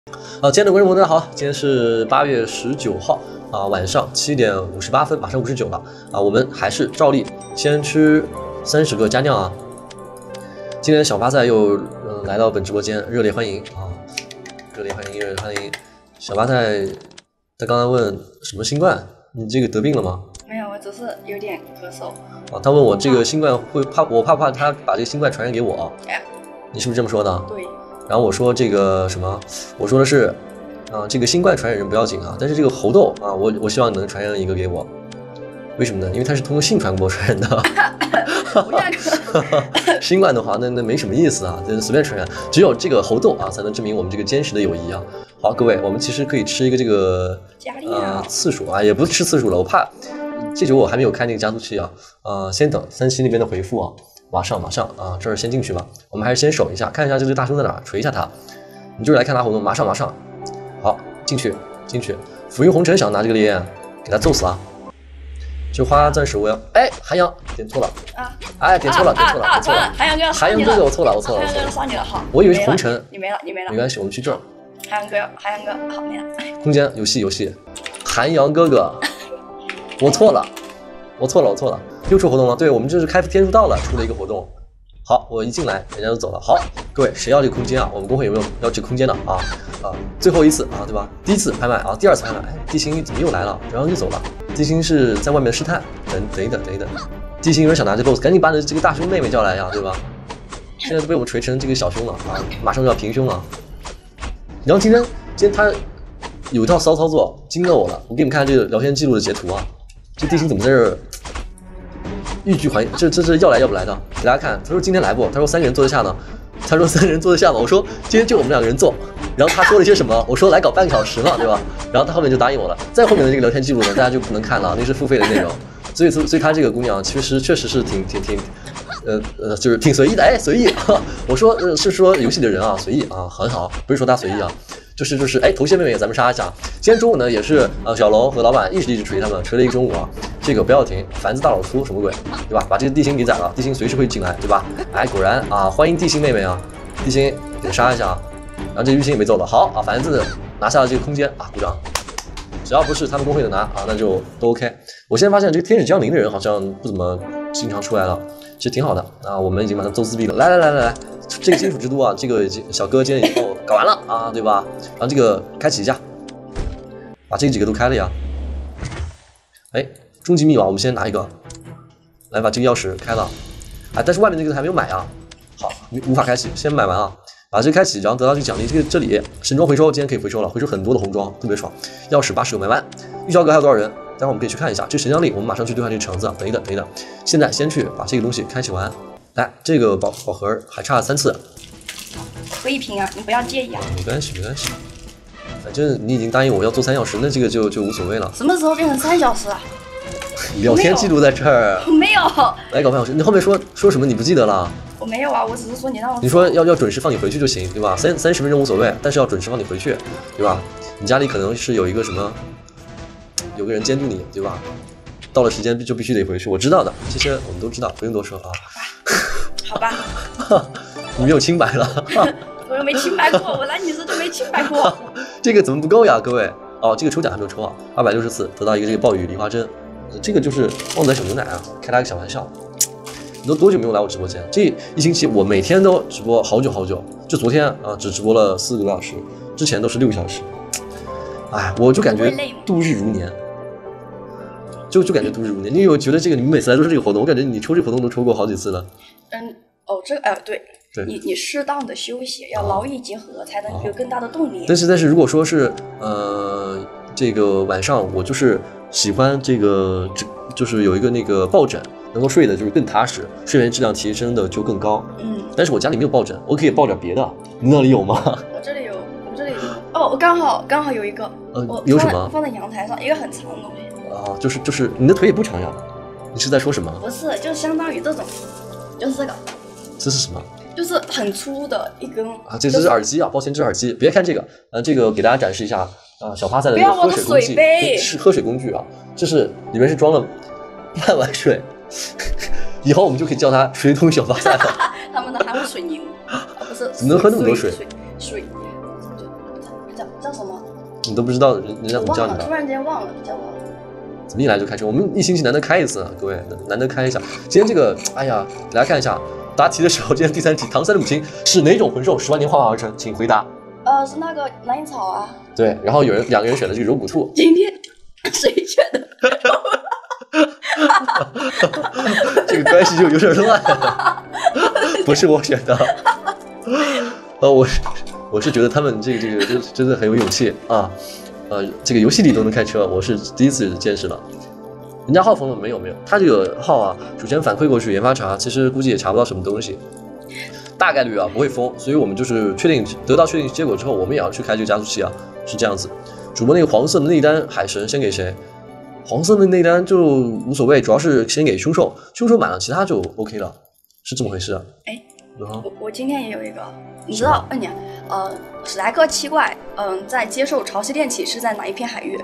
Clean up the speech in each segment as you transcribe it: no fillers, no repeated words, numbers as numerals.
亲爱的观众朋友，大家好，今天是8月19号晚上7点58分，马上59了我们还是照例先吃30个佳酿啊。今天小巴赛又来到本直播间，热烈欢迎热烈欢迎，热烈欢迎。小巴赛他刚才问什么新冠，你这个得病了吗？ 没有，我只是有点咳嗽。 他问我这个新冠会怕不怕他把这个新冠传染给我？你是不是这么说的？ 对。 然后我说这个什么？我说的是，这个新冠传染人不要紧啊，但是这个猴痘我希望能传染一个给我。为什么呢？因为它是通过性传播传染的。新冠的话，那没什么意思啊，就是随便传染。只有这个猴痘才能证明我们这个坚实的友谊啊。好，各位，我们其实可以吃一个这个次数也不是吃次数了，我怕这局我还没有开那个加速器先等37那边的回复马上这儿先进去吧。我们还是先守一下，看一下这只大兄在哪，锤一下他。你就是来看他活动，马上。好，进去。浮云红尘想拿这个烈焰，给他揍死啊！这花暂时我要，韩阳点错了点错了，韩阳哥哥，我错了， 韩阳哥杀你了，好， 我以为是红尘， 你没了， 没关系，我们去这儿。 韩阳哥，好没了。 空间游戏，韩阳哥哥，我错了，又出活动了，对，我们这是开天数到了，出了一个活动。好，我一进来，人家就走了。好，各位，谁要这个空间我们公会有没有要这个空间的最后一次对吧？第一次拍卖第二次拍卖，地心怎么又来了？然后又走了。地心是在外面试探，等一等。地心有人想拿这 boss， 赶紧把你这个大胸妹妹叫来呀，对吧？现在都被我们锤成这个小胸了马上就要平胸了。然后今天他有一套骚操作，惊到我了。我给你们看这个聊天记录的截图这地心怎么在这儿？欲拒还这要来要不来的，给大家看。他说今天来不？他说3个人坐得下呢。他说3个人坐得下吗？我说今天就我们2个人坐。然后他说了些什么？我说来搞半个小时嘛，对吧？然后他后面就答应我了。再后面的这个聊天记录呢，大家就不能看了，那是付费的内容。所以他这个姑娘确实是挺就是挺随意的，随意。我说是说游戏的人随意很好，不是说他随意就是头屑妹妹咱们杀一下。今天中午呢也是小龙和老板一直锤他们，锤了一个中午这个不要停，凡子大老粗什么鬼，对吧？把这个地心给宰了，地心随时会进来，对吧？果然欢迎地心妹妹地心给杀一下然后这玉心也没走了。好凡子拿下了这个空间鼓掌。只要不是他们公会的拿那就都 OK。我现在发现这个天使降临的人好像不怎么经常出来了，其实挺好的我们已经把他揍自闭了。来，这个金属之都这个小哥今天已经搞完了对吧？然后这个开启一下，把这几个都开了呀。终极密码我们先拿一个，来把这个钥匙开了但是外面这个还没有买好，无法开启，先买完把这个开启，然后得到这个奖励。这里神装回收，今天可以回收了，回收很多的红装，特别爽。钥匙80个买完。玉箫阁还有多少人？待会儿我们可以去看一下。这神将力，我们马上去兑换这个橙子。等一等，现在先去把这个东西开启完。来，这个宝盒还差3次， 喝一瓶你不要介意没关系。反正你已经答应我要做3小时，那这个就无所谓了。 什么时候变成3小时聊天记录在这儿。 没有。 来搞半小时，你后面说什么？你不记得了？ 我没有我只是说你让我。 你说要准时放你回去就行，对吧？30分钟无所谓，但是要准时放你回去，对吧？你家里可能是有一个什么，有个人监督你，对吧？到了时间就必须得回去，我知道的，这些我们都知道，不用多说好吧。 你没有清白了。 我又没清白过，我来你这就没清白过。 这个怎么不够呀，各位？这个抽奖还没有抽260次得到一个这个暴雨梨花针，这个就是旺仔小牛奶开他个小玩笑。你都多久没有来我直播间？这1星期我每天都直播好久，就昨天只直播了4个多小时，之前都是6个小时。我就感觉度日如年，就感觉度日如年。因为我觉得你们每次来都是这个活动，我感觉你抽这个活动都抽过好几次了。 对，你适当的休息，要劳逸结合，才能有更大的动力。 但是如果说是这个晚上我就是喜欢这个就是有一个那个抱枕。能够睡的就是更踏实，睡眠质量提升的就更高。但是我家里没有抱枕，我可以抱点别的。你那里有吗？ 我这里有。我刚好有一个。 有什么？ 放在阳台上，一个很长的东西。就是你的腿也不长呀？你是在说什么？ 不是，就相当于这种，就是这个。 这是什么？ 就是很粗的一根。 这是耳机抱歉，这是耳机。别看这个，这个给大家展示一下小趴赛的喝水工具，是喝水工具这是里面是装了半碗水。以后我们就可以叫它水桶小巴塞了。 他们的还会水牛，不是？ 怎么能喝那么多水？ 水， 叫什么？ 你都不知道人家怎么叫你的？ 突然间忘了叫我。 怎么一来就开车？我们一星期难得开一次，各位难得开一下。今天这个，哎呀，大家看一下答题的时候，今天第3题，唐三的母亲是哪种魂兽10万年幻化而成？请回答。 是那个蓝银草啊。 对，然后2个人选的这个柔骨兔。 今天谁选的？ 这个关系就有点乱。不是我选的。我是觉得他们这个真的很有勇气啊。这个游戏里都能开车，我是第一次见识了。人家号封了没有？他这个号啊，主先反馈过去研发查，其实估计也查不到什么东西，大概率啊不会封。所以我们就是得到确定结果之后，我们也要去开这个加速器啊，是这样子。主播那个黄色的内单海神先给谁？黄色的内单就无所谓，主要是先给凶兽，凶兽满了，其他就 OK 了，是这么回事啊。 哎，我今天也有一个，你知道史莱克7怪，在接受潮汐电启是在哪一片海域？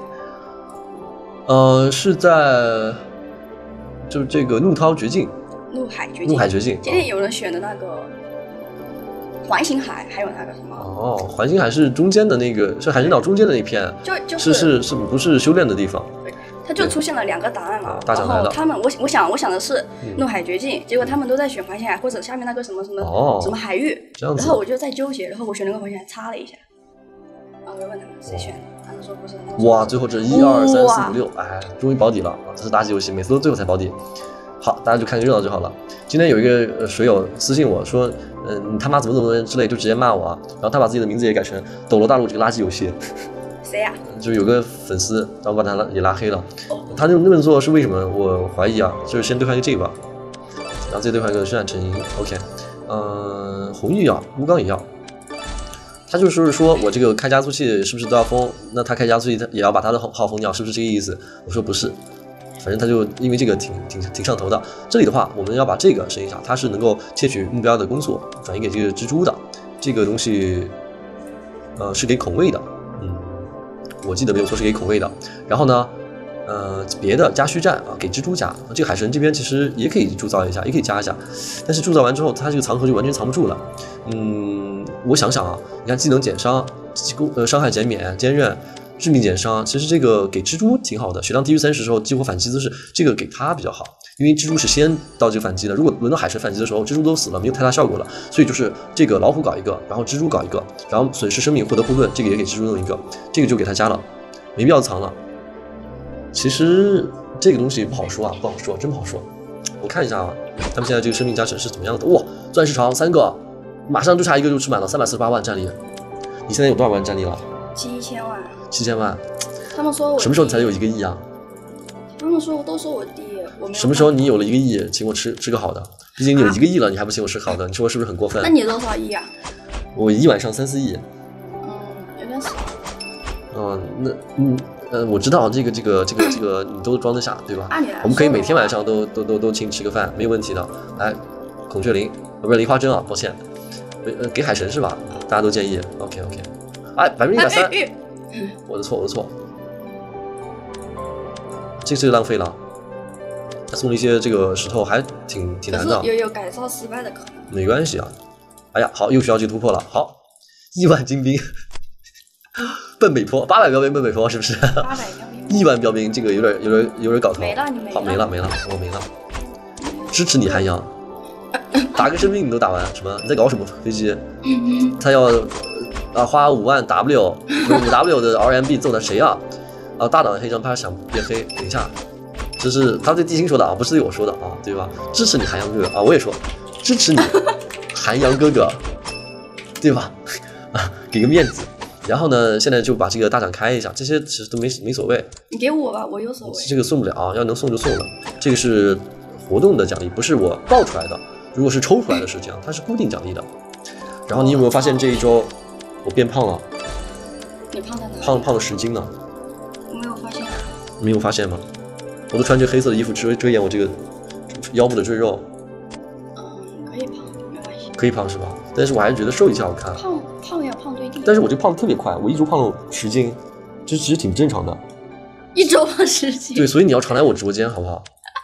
是在就是这个怒涛绝境。怒海绝境。 今天有人选的那个环形海，还有那个什么？ 环形海是中间的那个，是海神岛中间的那片，是不是修炼的地方？ 对，它就出现了2个答案嘛。 大奖来了。 他们我想的是怒海绝境，结果他们都在选环形海或者下面那个什么海域，然后我就在纠结，然后我选了个环形海，擦了一下，然后我就问他们谁选的，他们说不是。 哇，最后这1、2、3、4、5、6，哎，终于保底了啊！这是打击游戏，每次都最后才保底。好，大家就看个热闹就好了。今天有一个水友私信我说，你他妈怎么之类，就直接骂我啊。然后他把自己的名字也改成斗罗大陆这个垃圾游戏。 谁呀？ 就有个粉丝，然后把他也拉黑了。他那么做是为什么？我怀疑啊，就是先兑换一个这个吧，然后再兑换一个生产成银。OK，红玉药、乌钢也要。他就是说我这个开加速器是不是都要封？那他开加速器，他也要把他的号封掉，是不是这个意思？我说不是。反正他就因为这个挺上头的。这里的话，我们要把这个升一下，它是能够窃取目标的攻速，转移给这个蜘蛛的。这个东西，是给孔卫的。我记得没有错，是给孔卫的。然后呢，别的加虚战啊，给蜘蛛加。这个海神这边其实也可以铸造一下，也可以加一下。但是铸造完之后，它这个藏盒就完全藏不住了。我想想啊，你看技能减伤、伤害减免、坚韧。致命减伤，其实这个给蜘蛛挺好的。血量低于30时候激活反击姿势，这个给它比较好，因为蜘蛛是先到这个反击的。如果轮到海神反击的时候，蜘蛛都死了，没有太大效果了。所以就是这个老虎搞一个，然后蜘蛛搞一个，然后损失生命获得护盾，这个也给蜘蛛弄一个，这个就给它加了，没必要藏了。其实这个东西不好说啊，不好说，真不好说。我看一下啊，他们现在这个生命加成是怎么样的？哇，钻石床3个，马上就差1个就吃满了，348万战力。你现在有多少万战力了 ？7000万。 7000万， 他们说我什么时候才有1个亿啊？ 他们都说我低，我没有。 什么时候你有了1个亿，请我吃个好的？毕竟你有1个亿了，你还不请我吃好的，你说我是不是很过分？ 那你多少亿啊？ 我1晚上3、4亿。 有点少。 我知道这个你都装得下，对吧？我们可以每天晚上都请吃个饭，没有问题的。来，孔雀翎，不是梨花针啊，抱歉，给海神是吧？大家都建议。OK，哎，130%。我的错，这是浪费了。他送了一些这个石头，还挺难的。 有改造失败的可能。 没关系啊。哎呀，好，又需要去突破了。好，1万精兵，奔北坡，800标兵奔北坡，是不是 ？800标兵。 1万标兵，这个有点搞头。 没了，你没了。 好，没了，我没了。支持你，韩阳。打个生命你都打完，什么？你在搞什么飞机？他要。花5万 5W 的 RMB 揍的谁啊？大党黑张他想变黑，等一下，这是他对地心说的啊，不是对我说的啊，对吧？支持你韩阳哥哥啊，我也说支持你韩阳哥哥，对吧？给个面子。然后呢，现在就把这个大奖开一下，这些其实都没所谓。 你给我吧，我有所谓。 这个送不了，要能送就送了。这个是活动的奖励，不是我爆出来的。如果是抽出来的是这样，它是固定奖励的。然后你有没有发现这一周？我变胖了， 你胖在哪？ 胖了10斤呢。 我没有发现。 没有发现吗？我都穿这黑色的衣服遮掩我这个腰部的赘肉。 可以胖，没关系。 可以胖是吧？但是我还是觉得瘦一下好看。 胖要胖对地。 但是我这胖的特别快，我1周胖了10斤，这其实挺正常的。 1周胖10斤？ 对，所以你要常来我直播间好不好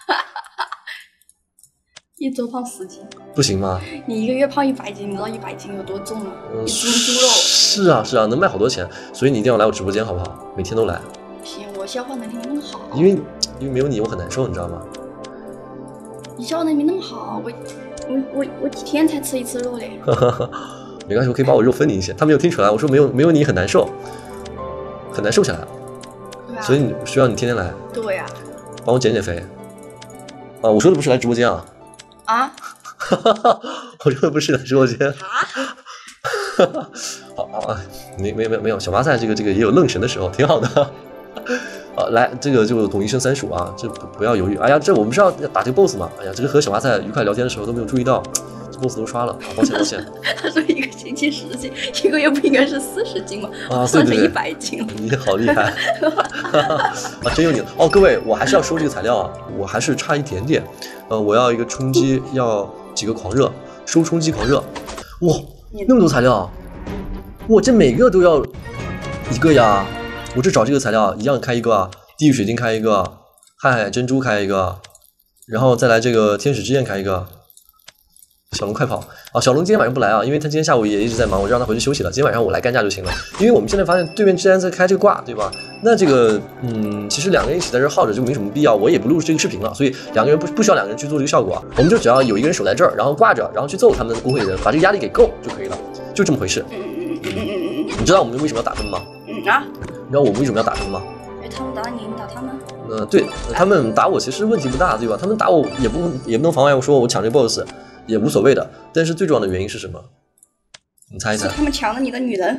？1周胖10斤， 不行吗？ 你1个月胖100斤，你知道100斤有多重吗？1斤猪肉。 是啊，能卖好多钱，所以你一定要来我直播间，好不好？每天都来。 行，我消化能力那么好。 因为没有你，我很难受，你知道吗？ 你消化能力那么好，我几天才吃一次肉嘞。 没关系，我可以把我肉分你一些。他没有听出来，我说没有你很难受，很难瘦下来。 对啊。 所以需要你天天来。 对呀。 帮我减肥。啊，我说的不是来直播间啊。 啊？ 我说的不是来直播间。啊？好，没有，小麻菜这个也有愣神的时候，挺好的。来，这个就懂一声35啊，这不要犹豫。哎呀，这我们是要打这个 boss 嘛？哎呀，这个和小麻菜愉快聊天的时候都没有注意到，这 boss 都刷了，抱歉。 他说一个星期10斤，一个月不应该是40斤吗？ 啊， 算成100斤了。 你好厉害啊，真有你哦！各位，我还是要收这个材料啊，我还是差一点点。我要一个冲击，要几个狂热，收冲击狂热。哇，那么多材料，哇，这每个都要一个呀！我这找这个材料一样开一个，地狱水晶开一个，瀚海珍珠开一个，然后再来这个天使之焰开一个。小龙快跑啊！小龙今天晚上不来啊，因为他今天下午也一直在忙，我就让他回去休息了。今天晚上我来干架就行了，因为我们现在发现对面既然在开这个挂，对吧？那这个其实两个人一起在这耗着就没什么必要，我也不录这个视频了，所以两个人不需要两个人去做这个效果，我们就只要有一个人守在这儿，然后挂着，然后去揍他们的工会人，把这个压力给够就可以了，就这么回事。你知道我们为什么要打他们吗？你知道我们为什么要打他们吗？ 他们打你，你打他们？ 对，他们打我其实问题不大，对吧？他们打我也不能妨碍我说我抢这个 boss。也无所谓的，但是最重要的原因是什么？你猜一猜？ 是他们抢了你的女人。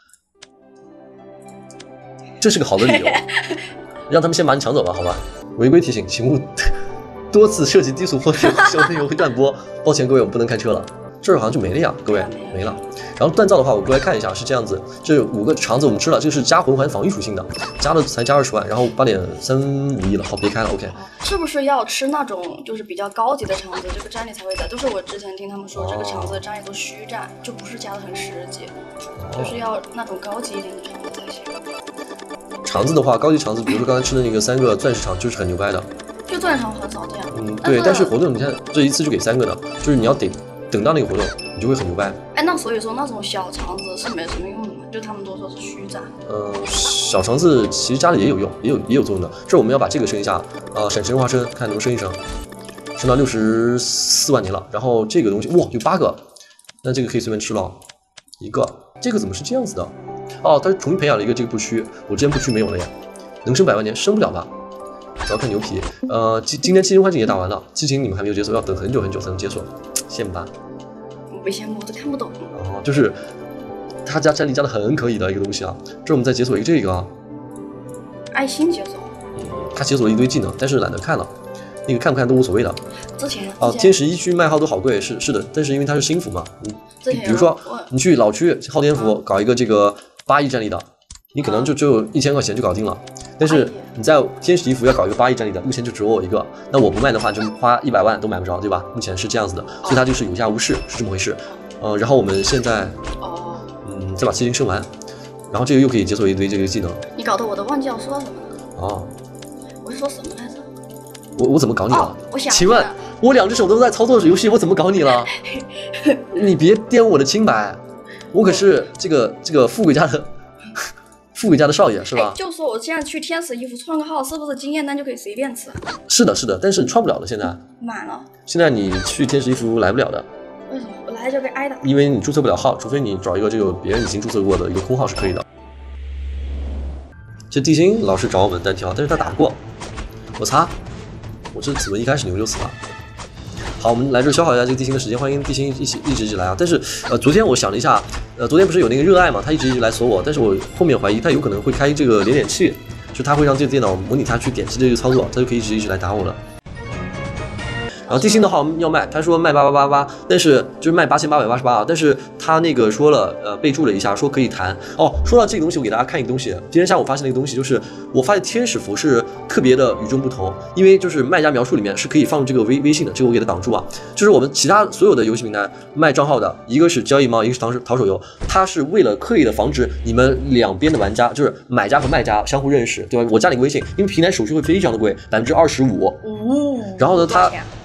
这是个好的理由，让他们先把你抢走吧，好吧？违规提醒，请勿多次涉及低速或者小内容会断播。抱歉各位，我不能开车了。这儿好像就没了呀，各位没了。然后锻造的话，我过来看一下，是这样子，这5个肠子我们吃了，这个是加魂环防御属性的，加了才加20万，然后8.351亿了，好别开了 ，OK。是不是要吃那种就是比较高级的肠子，这个战力才会在？就是我之前听他们说，这个肠子的战力都虚战，就不是加的很实际，就是要那种高级一点的肠子才行。 肠子的话，高级肠子，比如说刚才吃的那个3个钻石肠，就是很牛掰的。 就钻石肠很少见。 对，但是活动你看这一次就给3个的，就是你要等到那个活动，你就会很牛掰。 那所以说那种小肠子是没什么用的嘛？就他们都说是虚战。 小肠子其实加的也有用，也有作用的。这我们要把这个升一下，闪神化身，看能不能升一升，升到64万年了。然后这个东西，哇，有8个，那这个可以随便吃了。一个，这个怎么是这样子的？哦，它重新培养了一个这个部区，我之前部区没有了呀，能升100万年，升不了吧？主要看牛皮。今天七星幻境也打完了，激情你们还没有解锁，要等很久才能解锁，羡慕吧？ 我不羡慕，我都看不懂。 就是他家战力加的很可以的一个东西啊。这我们再解锁一个这个啊， 爱心解锁。 他解锁了一堆技能，但是懒得看了，那个看不看都无所谓的。 之前天使1区卖号都好贵，是的，但是因为它是新服嘛，比如说你去老区昊天服搞一个这个8亿战力的，你可能就只有1000块钱就搞定了。但是你在天使1服要搞一个8亿战力的，目前就只有我一个，那我不卖的话，就花100万都买不着，对吧？目前是这样子的，所以它就是有价无市，是这么回事。然后我们现在再把7星升完，然后这个又可以解锁一堆这个技能。 你搞得我都忘记要说什么了。我是说什么来着？ 我怎么搞你了？ 请问我2只手都在操作游戏，我怎么搞你了？你别玷污我的清白，我可是这个富贵家的少爷是吧？ 就说我现在去天使1服创个号，是不是经验单就可以随便吃？ 是的，但是你创不了了，现在满了。现在你去天使1服来不了的。 为什么？我来就被挨打。 因为你注册不了号，除非你找一个这个别人已经注册过的一个空号是可以的。这地心老是找我们单挑，但是他打不过。我擦，我这怎么一开始牛就死了？好，我们来这消耗一下这个地心的时间，欢迎地心一直来啊！但是昨天我想了一下，昨天不是有那个热爱嘛，他一直来锁我，但是我后面怀疑他有可能会开这个连点器，就他会让这个电脑模拟他去点击这个操作，他就可以一直来打我了。然后地心的话我们要卖，他说卖8888，但是就是卖8888啊，但是他那个说了备注了一下，说可以谈。说到这个东西，我给大家看一个东西。今天下午发现了一个东西，就是我发现天使服是特别的与众不同，因为就是卖家描述里面是可以放这个微信的，这个我给它挡住啊。就是我们其他所有的游戏平台卖账号的，一个是交易猫，一个是淘手游，它是为了刻意的防止你们两边的玩家，就是买家和卖家相互认识，对吧？我加你个微信，因为平台手续会非常的贵，25%。然后呢，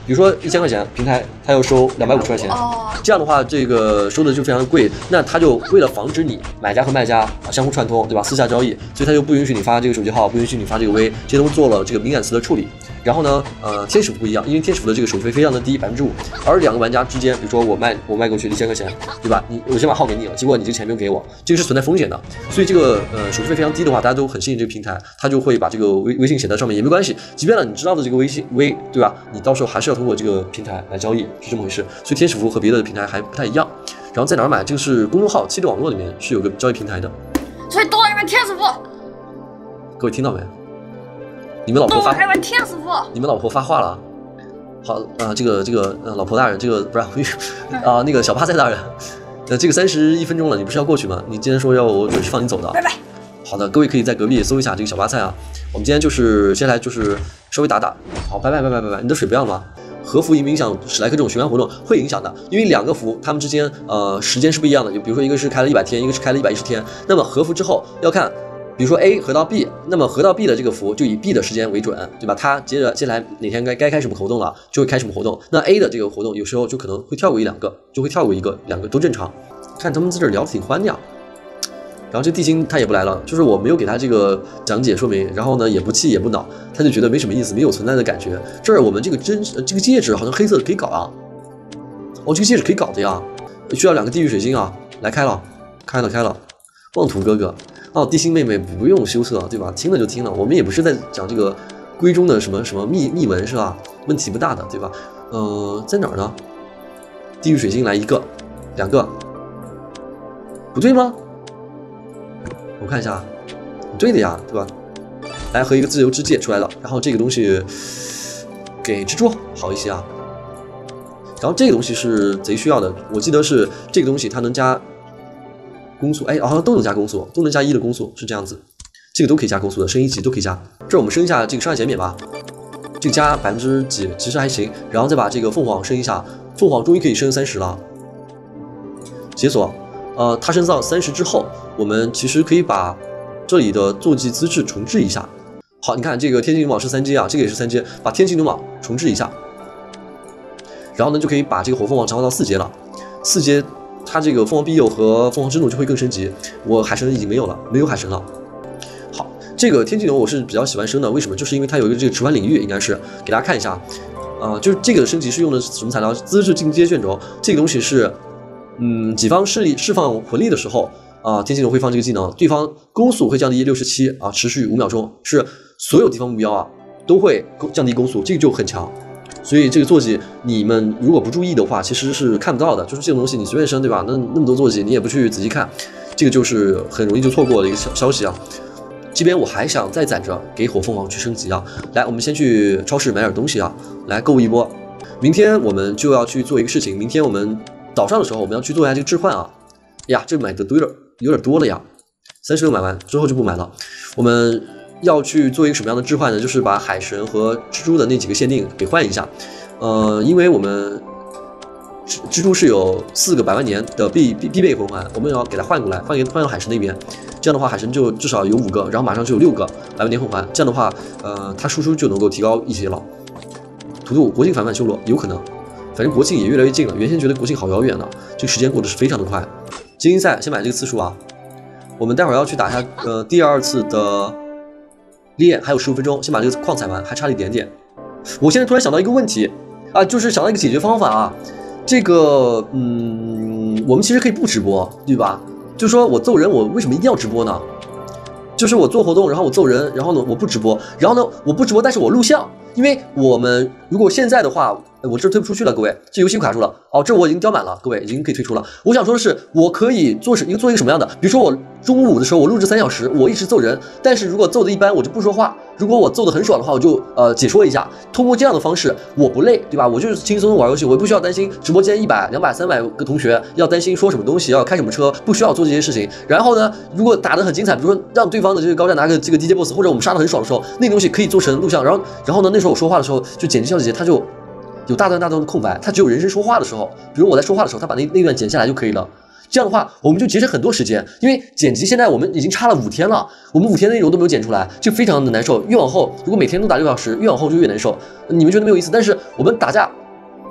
比如说1000块钱平台，他要收250块钱，这样的话，这个收的就非常贵。那他就为了防止你买家和卖家相互串通，对吧？私下交易，所以他就不允许你发这个手机号，不允许你发这个微，这些都做了这个敏感词的处理。然后呢，天使服不一样，因为天使服的这个手续费非常的低，5%，而2个玩家之间，比如说我卖过去1000块钱，对吧？我先把号给你了，结果你这个钱没有给我，这个是存在风险的。所以这个手续费非常低的话，大家都很信任这个平台，他就会把这个微信写在上面也没关系，即便了你知道的这个微，对吧？你到时候还是要通过这个平台来交易，是这么回事。所以天使服和别的平台还不太一样。然后在哪儿买？这个是公众号7六网络里面是有个交易平台的。 所以都来玩天使服。 各位听到没？你们老婆还玩天使服？ 你们老婆发话了。好，这个老婆大人，这个不是那个小巴塞大人，这个31分钟了，你不是要过去吗？你今天说要我准时放你走的。 拜拜。 好的，各位可以在隔壁搜一下这个小巴塞啊。我们今天接下来稍微打。好，拜拜。你的水不要了吗？和服影不影响史莱克这种循环活动？会影响的，因为2个服它们之间时间是不一样的。就比如说一个是开了100天，一个是开了110天。那么和服之后要看。比如说 A 合到 B， 那么合到 B 的这个服就以 B 的时间为准，对吧？它接下来哪天该开什么活动了，就会开什么活动。那 A 的这个活动有时候就可能会跳过1-2个，就会跳过1个、2个都正常。看他们在这聊得挺欢的呀。然后这地精他也不来了，就是我没有给他这个讲解说明，然后呢也不气也不恼，他就觉得没什么意思，没有存在的感觉。这儿我们这个戒指好像黑色的可以搞啊，这个戒指可以搞的呀，需要2个地狱水晶啊，来开了，妄图哥哥。地心妹妹不用羞涩，对吧？听了就听了，我们也不是在讲这个闺中的什么秘闻是吧？问题不大的，对吧？在哪儿呢？地狱水晶来1个、2个，不对吗？我看一下，对的呀，对吧？来和一个自由之戒出来了，然后这个东西给蜘蛛好一些啊。然后这个东西是贼需要的，我记得是这个东西它能加。攻速，好像都能加攻速，都能加1的攻速，是这样子，这个都可以加攻速的，升1级都可以加。这我们升一下这个伤害减免吧，这个加几其实还行，然后再把这个凤凰升一下，凤凰终于可以升30了。解锁，它升到30之后，我们其实可以把这里的坐骑资质重置一下。好，你看这个天气牛蟒是3阶啊，这个也是3阶，把天气牛蟒重置一下，然后呢就可以把这个火凤凰强化到4阶了，4阶。它这个凤凰庇佑和凤凰之怒就会更升级，我海神已经没有了，没有海神了。好，这个天气牛我是比较喜欢升的，为什么？就是因为它有一个这个迟缓领域，应该是给大家看一下，就是这个升级是用的什么材料？资质进阶卷轴，这个东西是，己方势力释放魂力的时候天气牛会放这个技能，对方攻速会降低67持续5秒钟，是所有敌方目标都会降低攻速，这个就很强。所以这个坐骑你们如果不注意的话，其实是看不到的。就是这种东西你随便升，对吧？那么多坐骑你也不去仔细看，这个就是很容易就错过了一个消息啊。这边我还想再攒着给火凤凰去升级啊。来，我们先去超市买点东西啊，来购物一波。明天我们就要去做一个事情，明天我们早上的时候我们要去做一下这个置换啊。呀，这买的有点多了呀，36买完之后就不买了。我们要去做一个什么样的置换呢？就是把海神和蜘蛛的那几个限定给换一下。因为我们蜘蛛是有4个100万年的必备魂环，我们要给它换过来，换到海神那边。这样的话，海神就至少有5个，然后马上就有6个100万年魂环。这样的话，它输出就能够提高一些了。图图国庆反修罗有可能，反正国庆也越来越近了。原先觉得国庆好遥远呢，这个时间过得是非常的快。精英赛先买这个次数啊，我们待会儿要去打一下第2次的。烈焰还有15分钟，先把这个矿采完，还差了一点点。我现在突然想到一个问题就是想到一个解决方法啊。这个我们其实可以不直播，对吧？就是说我揍人，我为什么一定要直播呢？就是我做活动，然后我揍人，然后呢我不直播，然后呢我不直播，但是我录像，因为我们如果现在的话，我这推不出去了，各位，这游戏卡住了这我已经掉满了，各位已经可以退出了。我想说的是，我可以做一个什么样的？比如说我中午的时候我录制3小时，我一直揍人，但是如果揍的一般，我就不说话；如果我揍的很爽的话，我就解说一下。通过这样的方式，我不累，对吧？我就是轻轻松松玩游戏，我不需要担心直播间100、200、300个同学要担心说什么东西，要开什么车，不需要做这些事情。然后呢，如果打得很精彩，比如说让对方的这个高战拿个这个 DJ boss， 或者我们杀得很爽的时候，那个东西可以做成录像，然后呢，那时候我说话的时候，就剪辑小姐姐她就有大段的空白，她只有人声说话的时候，比如我在说话的时候，她把那段剪下来就可以了。这样的话，我们就节省很多时间，因为剪辑现在我们已经差了5天了，我们5天的内容都没有剪出来，就非常的难受。越往后，如果每天都打6小时，越往后就越难受。你们觉得没有意思，但是我们打架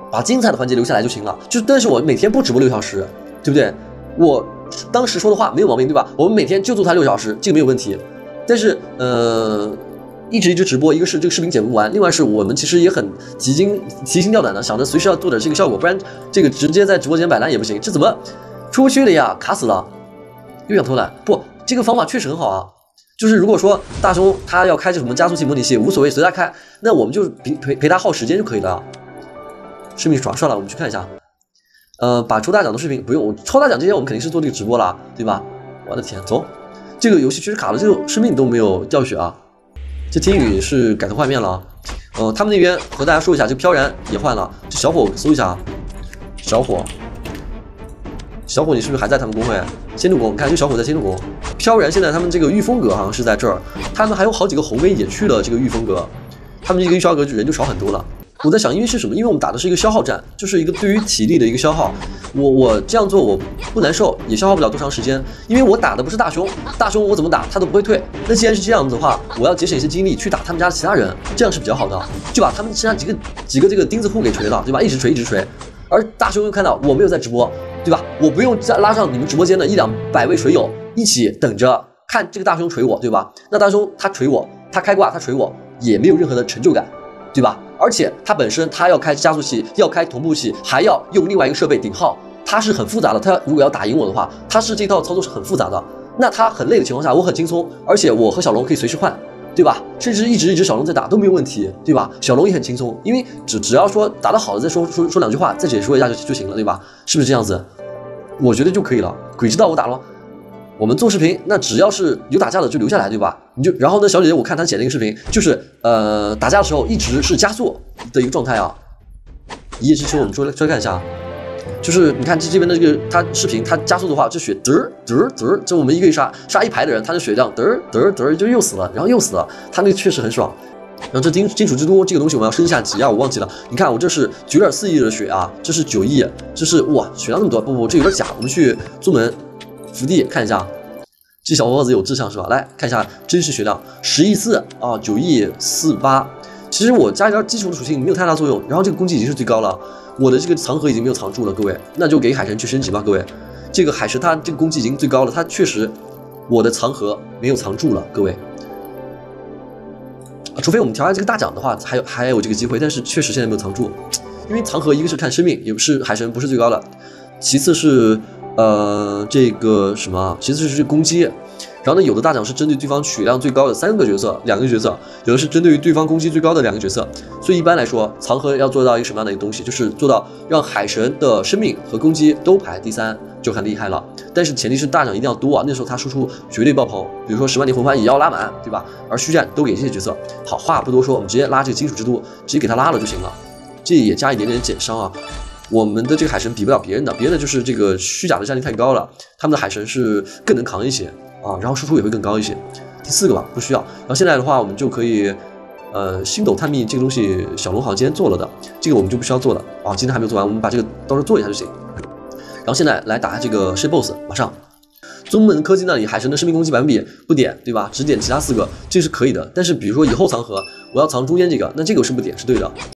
把精彩的环节留下来就行了。但是我每天不直播6小时，对不对？我当时说的话没有毛病，对吧？我们每天就做它6小时，这个没有问题。但是一直直播，一个是这个视频剪不完，另外是我们其实也很提心吊胆的，想着随时要做点这个效果，不然这个直接在直播间摆烂也不行。这怎么出不去了呀？卡死了，又想偷懒。不，这个方法确实很好啊。就是如果说大兄他要开这什么加速器模拟器，无所谓随他开，那我们就陪他耗时间就可以了。视频刷了，我们去看一下。把抽大奖的视频不用，抽大奖这些我们肯定是做这个直播啦，对吧？我的天，走，这个游戏确实卡了，这个生命都没有掉血啊。这天宇是改头换面了，他们那边和大家说一下，这飘然也换了。这小火搜一下，小火，你是不是还在他们公会？仙渡宫，你看这小火在仙渡宫。飘然现在他们这个御风阁好像是在这儿，他们还有好几个红 V 也去了这个御风阁，他们这个御萧阁人就少很多了。我在想，因为是什么？因为我们打的是一个消耗战，就是一个对于体力的一个消耗。我这样做我不难受，也消耗不了多长时间，因为我打的不是大凶，大凶我怎么打他都不会退。那既然是这样子的话，我要节省一些精力去打他们家的其他人，这样是比较好的，就把他们身上几个这个钉子户给锤了，对吧？一直锤。而大凶又看到我没有在直播，对吧？我不用再拉上你们直播间的100-200位水友一起等着看这个大凶锤我，对吧？那大凶他锤我，他开挂他锤我，也没有任何的成就感，对吧？而且他本身他要开加速器，要开同步器，还要用另外一个设备顶号，它是很复杂的。他如果要打赢我的话，他是这套操作是很复杂的。那他很累的情况下，我很轻松，而且我和小龙可以随时换，对吧？甚至一直小龙在打都没有问题，对吧？小龙也很轻松，因为只要说打得好了再说两句话，再解说一下就行了，对吧？是不是这样子？我觉得就可以了。鬼知道我打了。我们做视频，那只要是有打架的就留下来，对吧？然后呢，小姐姐我看她剪了一个视频，就是打架的时候一直是加速的一个状态啊。一夜之秋我们说来看一下，就是你看这边的这个他视频，他加速的话，这血这我们一个杀一排的人，他的血量就又死了，然后又死了，他那个确实很爽。然后这金属之都这个东西我们要升下级啊，我忘记了。你看我这是9.4亿的血啊，这是9亿，这是哇血量那么多，不这有点假。我们去宗门福地看一下，这小伙子有志向是吧？来看一下真实血量10亿4啊，9亿48。其实我加一点基础的属性没有太大作用，然后这个攻击已经是最高了，我的这个藏核已经没有藏住了，各位，那就给海神去升级吧，各位。这个海神他这个攻击已经最高了，他确实我的藏核没有藏住了，各位。除非我们调下这个大奖的话，还有这个机会，但是确实现在没有藏住，因为藏核一个是看生命，也不是海神不是最高的，其次是这个什么，其次是攻击。然后呢，有的大奖是针对对方血量最高的3个角色、2个角色，有的是针对于对方攻击最高的2个角色。所以一般来说，藏核要做到一个什么样的一个东西，就是做到让海神的生命和攻击都排第3，就很厉害了。但是前提是大奖一定要多啊，那时候他输出绝对爆棚。比如说10万年魂环也要拉满，对吧？而虚战都给这些角色。好，话不多说，我们直接拉这个金属之都，直接给他拉了就行了。这也加一点点减伤啊。我们的这个海神比不了别人的，别人的就是这个虚假的战力太高了，他们的海神是更能扛一些啊，然后输出也会更高一些。第4个吧，不需要。然后现在的话，我们就可以，星斗探秘这个东西，小龙好像今天做了的，这个我们就不需要做了啊，今天还没有做完，我们把这个到时候做一下就行。然后现在来打这个是 BOSS， 马上。宗门科技那里海神的生命攻击100%不点，对吧？只点其他4个，这是可以的。但是比如说以后藏核，我要藏中间这个，那这个是不点是对的。